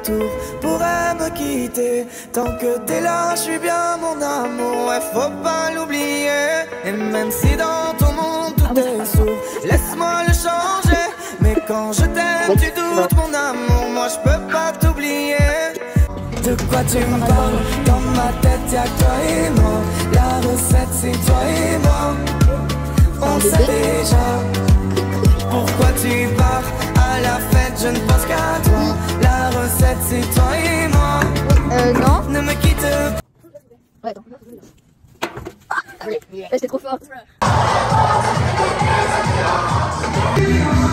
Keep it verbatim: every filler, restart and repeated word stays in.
retour pourrait me quitter. Tant que t'es là, je suis bien mon amour, ouais, faut pas l'oublier. Et même si dans ton monde tout est sourd, laisse-moi le changer. Mais quand je t'aime, tu doutes mon amour, moi je peux pas t'oublier. De quoi tu me parles? Dans ma tête y'a que toi et moi. La recette c'est toi et moi. On sait déjà pourquoi tu pars. À la fête je ne pense qu'à toi. La recette c'est toi et moi. Euh non. Ne me quitte pas. Ouais, attends. Ah, j'étais trop forte.